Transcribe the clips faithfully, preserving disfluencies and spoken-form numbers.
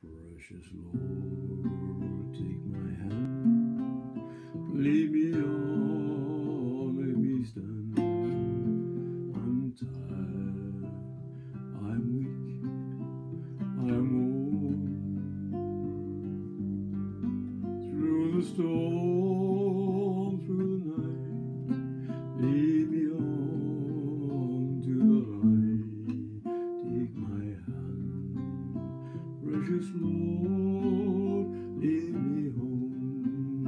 Precious Lord, take my hand, lead me on, let me stand. I'm tired, I'm weak, I'm old. Through the storm, through the night, lead me on to the light. Take my hand, precious Lord, lead me home.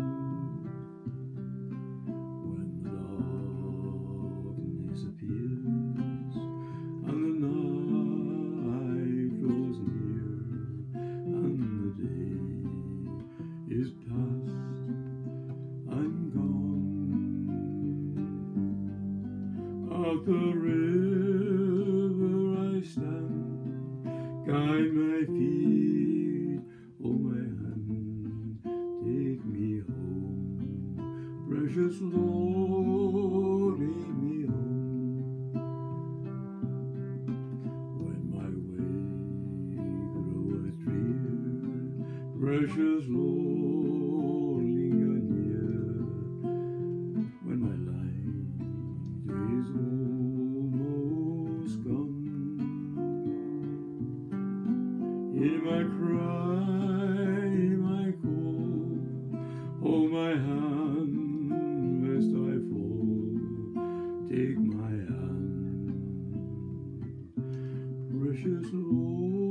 When the darkness appears and the night draws near and the day is past, I'm gone. At the river I stand, guide my feet, hold my hand, take me home. Precious Lord, lead me home. When my way groweth drear, precious Lord, linger near. When my light is almost gone, hear my cry, my call, hold my hand lest I fall. Take my hand, precious Lord.